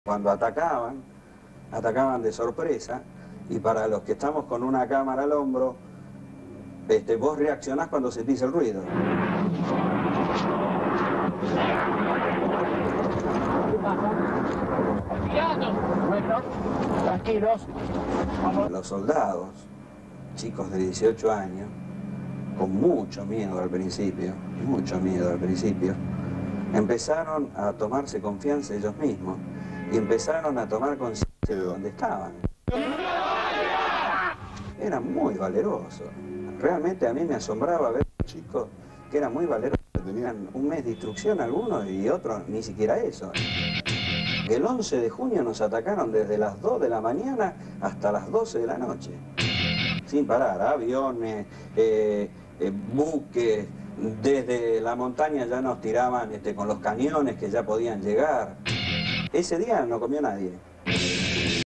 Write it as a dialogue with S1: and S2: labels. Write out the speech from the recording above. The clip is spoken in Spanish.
S1: Cuando atacaban de sorpresa, y para los que estamos con una cámara al hombro, vos reaccionás cuando sentís el ruido.
S2: Bueno, tranquilos.
S1: Los soldados, chicos de 18 años, con mucho miedo al principio, empezaron a tomarse confianza ellos mismos y empezaron a tomar conciencia de dónde estaban. Eran muy valerosos. Realmente a mí me asombraba ver chicos que eran muy valerosos, tenían un mes de instrucción algunos y otros ni siquiera eso. El 11 de junio nos atacaron desde las 2 de la mañana hasta las 12 de la noche. Sin parar, aviones, buques, desde la montaña ya nos tiraban con los cañones que ya podían llegar. Ese día no comió nadie.